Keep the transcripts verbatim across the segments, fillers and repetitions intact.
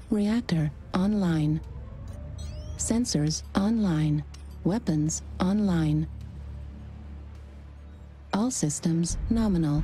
Reactor online. Sensors online. Weapons online. All systems nominal.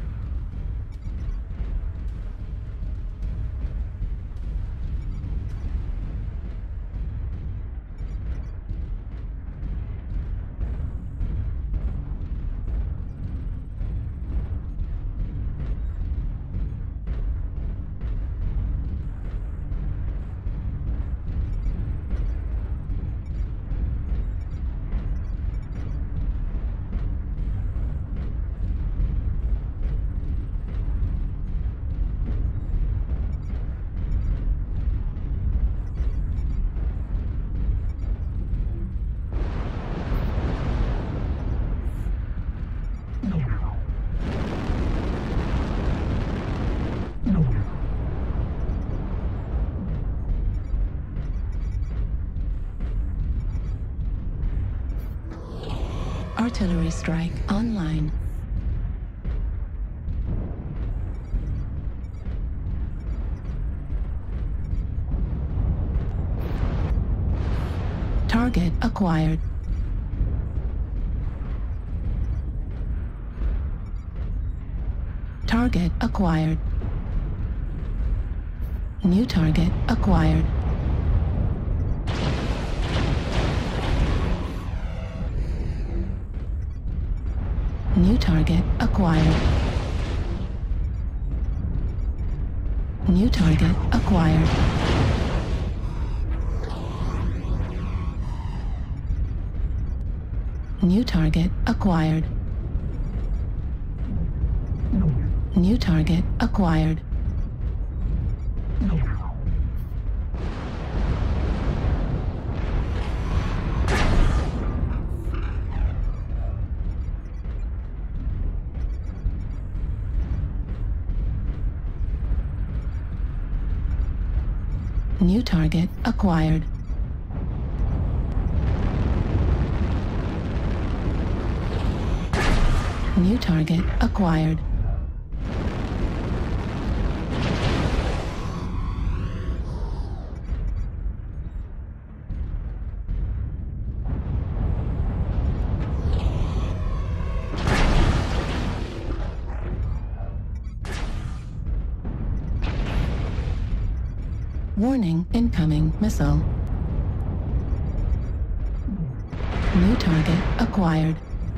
Artillery strike online. Target acquired. Target acquired. New target acquired. New target acquired. New target acquired. New target acquired. New target acquired. New target acquired. New target acquired. Warning, incoming missile. New target acquired.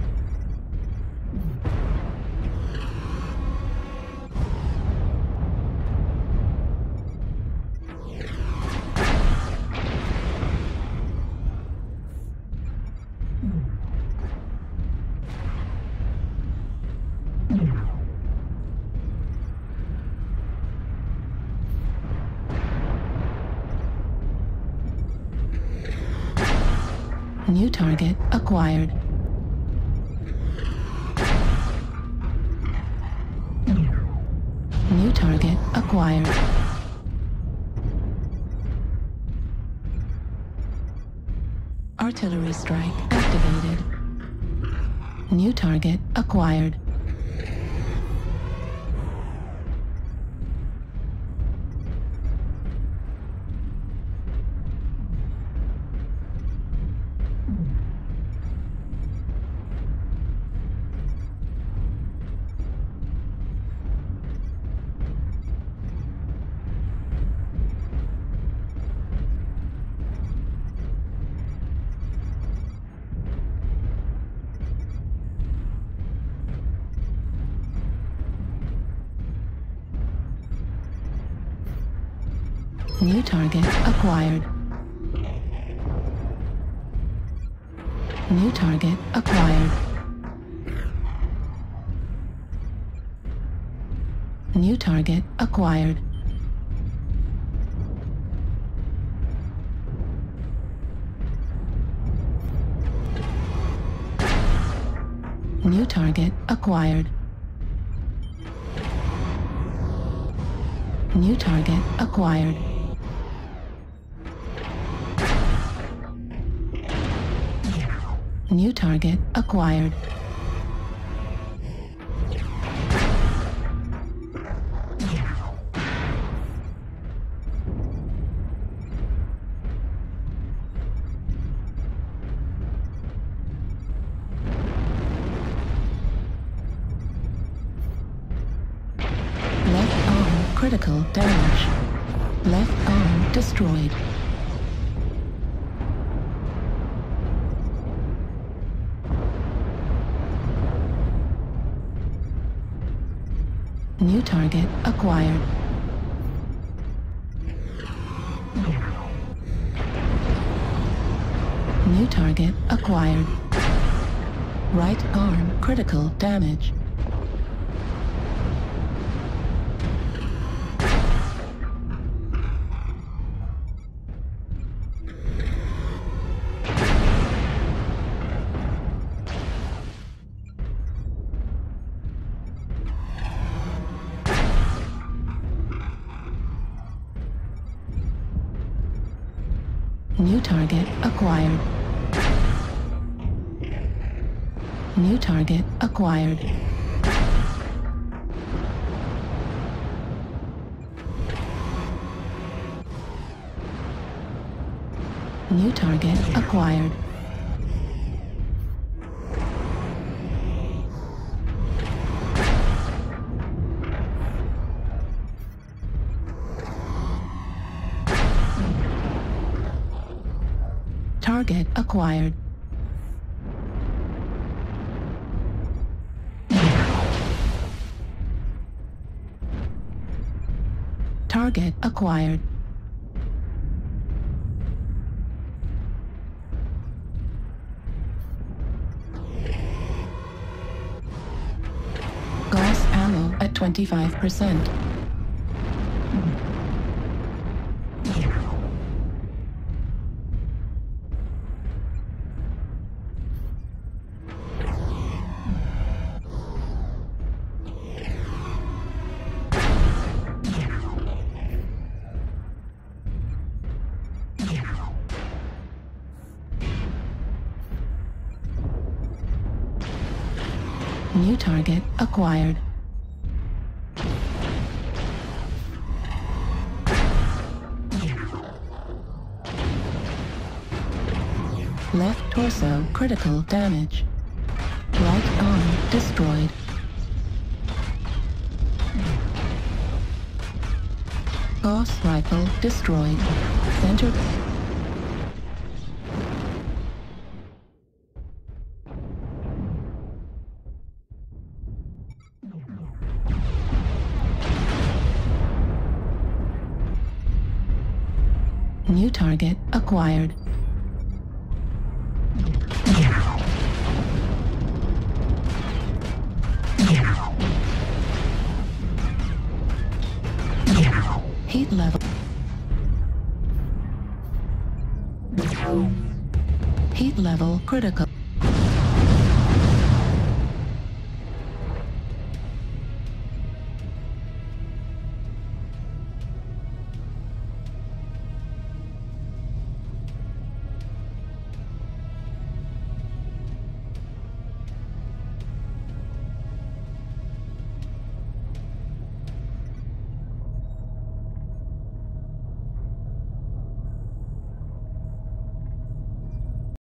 New target acquired. New target acquired. Artillery strike activated. New target acquired. New target acquired. New target acquired. New target acquired. New target acquired. New target acquired. New target acquired. critical damage. Left arm destroyed. New target acquired. New target acquired. Right arm critical damage. New target acquired. New target acquired. New target acquired. Target acquired. Target acquired. Gauss ammo at twenty-five percent. New target acquired. Left torso critical damage. Right arm destroyed. Gauss rifle destroyed. Center. New target acquired. Heat level. Heat level critical.